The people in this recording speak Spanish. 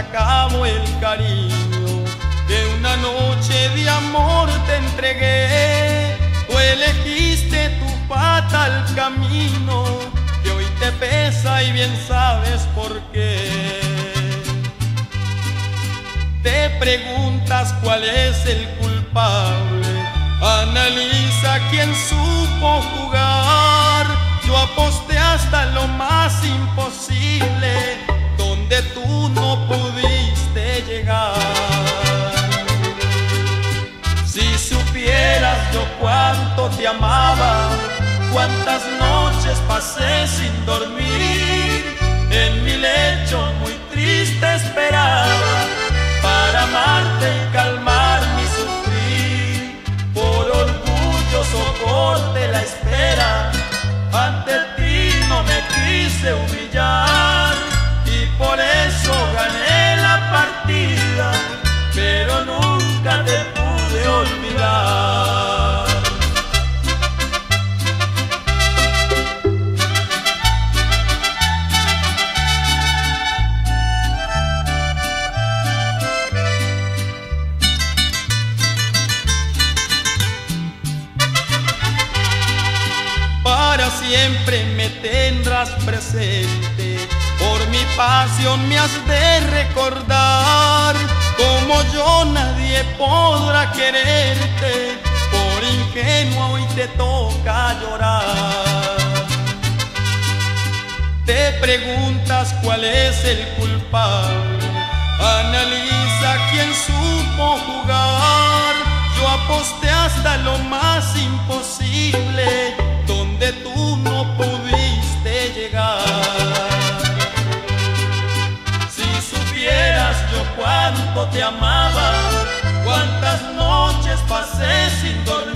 acabo el cariño que una noche de amor te entregué. Tú elegiste tu fatal camino que hoy te pesa y bien sabes por qué. Te preguntas cuál es el culpable, analiza quién supo jugar. Yo aposté hasta lo más imposible, donde tú no pudiste llegar. Si supieras yo cuánto te amaba, cuántas noches pasé sin dormir, en mi lecho muy triste esperaba para amarte y calmar mi sufrir. Por orgullo soporté la espera, ante ti no me quise humillar y por eso gané la partida, pero nunca te pude olvidar. Para siempre me tendrás presente, por mi pasión me has de recordar. Como yo nadie podrá quererte, por ingenuo hoy te toca llorar. Te preguntas cuál es el culpable, analiza quién supo jugar. Yo aposté hasta lo más imposible, donde tú no pudiste llegar. Si supieras yo cuánto te amaba, cuántas noches pasé sin dormir,